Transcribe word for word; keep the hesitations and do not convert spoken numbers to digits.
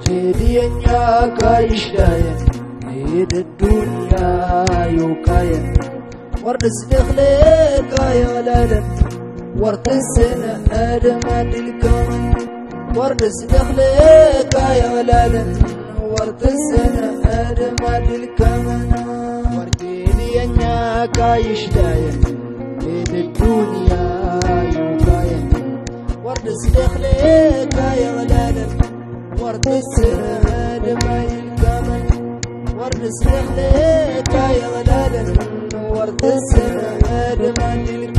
جدينيا كايشلاين عيد الدنيا يوكاين ورد سدخلك يا لالن ورد السنة أدمات الكون ورد سدخلك يا لالن ورد السنة أدمات الكون وردينيا كايشلاين عيد الدنيا يوكاين ورد سدخلك يا لالن ورد السنة أدمات الكون ورد سدخلك يا لالن ورد السنة أدمات الكون